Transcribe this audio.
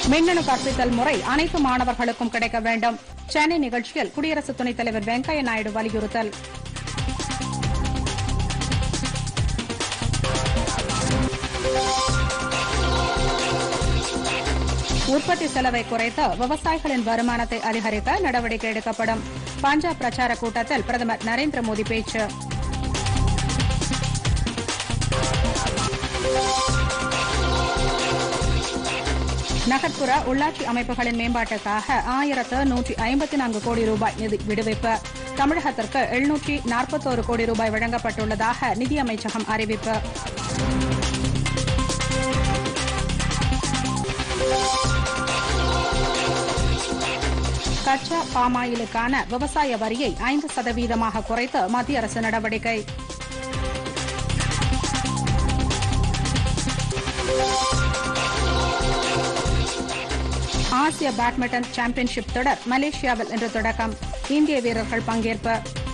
மின்னணு கற்பித்தல் முறை அனைத்து மாணவர்களுக்கும் கிடைக்க வேண்டும். சென்னை நிகழ்ச்சியில் குடியரசு துணைத் தலைவர் வெங்கையா நாயுடு வலியுறுத்தல். உற்பத்தி செலவை குறைத்து விவசாயிகளின் வருமானத்தை அதிகரிக்க நடவடிக்கை எடுக்கப்படும். பஞ்சாப் பிரச்சார கூட்டத்தில் பிரதமர் நரேந்திர மோடி பேச்சு. நகர்ப்புற உள்ளாட்சி அமைப்புகளின் மேம்பாட்டுக்காக 1154 கோடி ரூபாய் நிதி விடுவிப்பு. தமிழகத்திற்கு 741 கோடி ரூபாய் வழங்கப்பட்டுள்ளதாக நிதியமைச்சகம் அறிவிப்பு. கச்சா பாமாயிலுக்கான விவசாய வரியை 5% குறைத்து மத்திய அரசு நடவடிக்கை. ஆசிய பேட்மிண்டன் சாம்பியன்ஷிப் தொடர் மலேசியாவில் இன்று தொடக்கம். இந்திய வீரர்கள் பங்கேற்பு.